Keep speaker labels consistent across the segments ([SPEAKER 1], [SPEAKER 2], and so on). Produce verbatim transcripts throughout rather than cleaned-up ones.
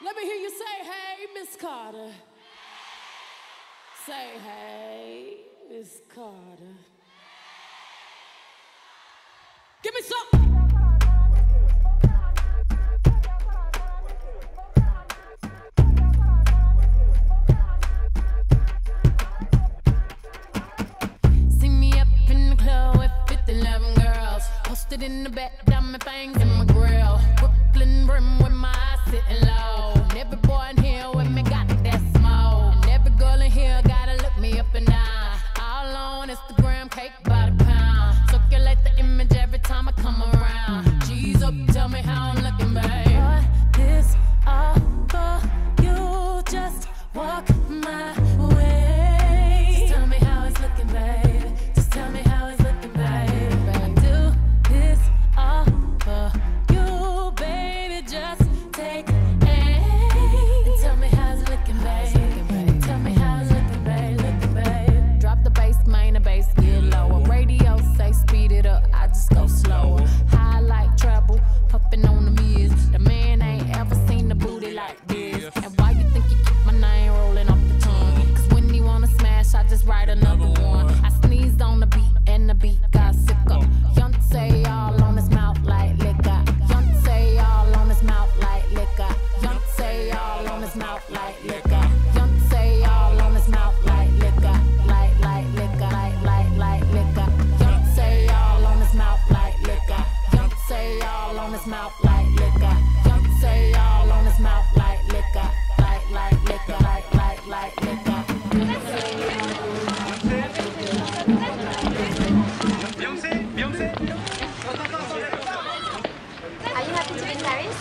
[SPEAKER 1] Let me hear you say, hey, Miss Carter. Say, hey, Miss Carter. Give me some.
[SPEAKER 2] See me up in the club with fifty eleven girls. Posted in the back, diamond fangs in my grill. Brooklyn brim with my eyes sitting low. And every boy in here with me got that smoke. And every girl in here gotta look me up and down. All on Instagram, cake by the pound. Circulate the image every time I come around. G's up, tell me how I'm looking, babe.
[SPEAKER 3] What this all for? You just walk my way. Just tell me how it's looking, babe. Just tell me how it's looking, babe. I do this all for you, baby. Just take aim and tell me how it's looking, babe. Tell me how it's looking, babe. Looking, babe.
[SPEAKER 2] Drop the bass, main the bass get lower. Radio say speed it up, I just go slower. Highlight treble, puffin' on the mirrors. The man ain't ever seen the booty like this. And why you think you keep my name rolling off the tongue? Cause when he wanna smash, I just write another one. I sneezed on the beat and the beat got sicker. Yontay all on his mouth like liquor. Yontay all on his mouth like liquor. Yontay all on his mouth like liquor. Yontay all on his mouth like liquor. Like, like liquor. Like, like, like liquor. Yontay all on his mouth like liquor. Yontay all on his mouth like liquor. Yontay all on his mouth like liquor. Like, like liquor. Like, like, like liquor.
[SPEAKER 4] Beyonce, Beyonce.
[SPEAKER 5] Are you happy to be in Paris?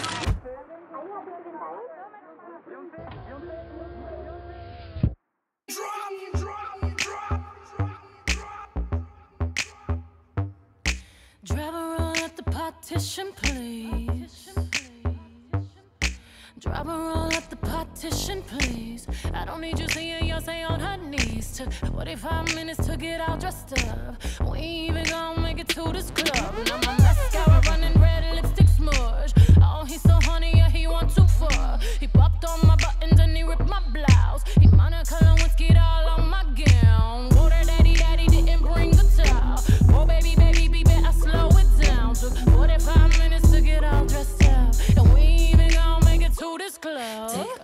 [SPEAKER 3] Drive a roll at the partition, please. Drive a roll at the partition, please. I don't need you seeing Beyonce on her knees. Took forty-five minutes to get all dressed up. We ain't even gonna make it to this club. Now my mascara running red, lipstick smudge. Oh, he's so honey, yeah, he want too far. He popped on my buttons and he ripped my blouse. He Monica Lewinsky all on my gown. Oh, that daddy, daddy didn't bring the towel. Oh, baby, baby, be better slow it down. Took forty-five minutes to get all dressed up. And we ain't even gonna make it to this club.